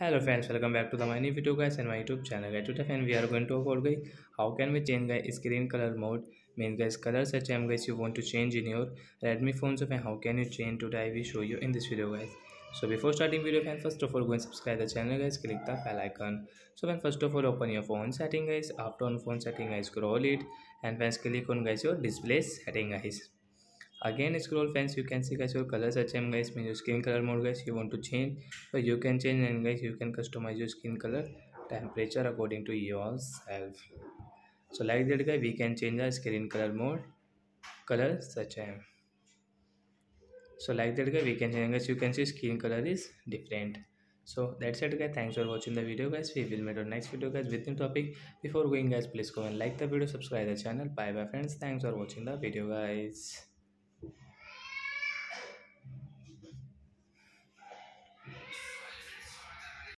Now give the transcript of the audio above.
Hello friends, welcome back to the my new video guys and my YouTube channel guys. Today friend we are going to talk about guys how can we change guys screen color mode. Mean guys color such guys you want to change in your Redmi phone. So friend, how can you change today? I will show you in this video guys. So before starting video friend, first of all go and subscribe the channel guys. Click the bell icon. So when first of all open your phone setting guys. After on phone setting guys scroll it and friends click on guys your display setting guys. Again scroll friends, you can see guys your color such guys mean your skin color mode guys you want to change. So you can change and guys you can customize your skin color temperature according to yourself. So like that guys we can change the screen color mode color such so like that guys we can change guys, you can see skin color is different. So that's it guys, thanks for watching the video guys. We will meet on next video guys with new topic. Before going guys, please go and like the video, subscribe the channel. Bye bye friends, thanks for watching the video guys.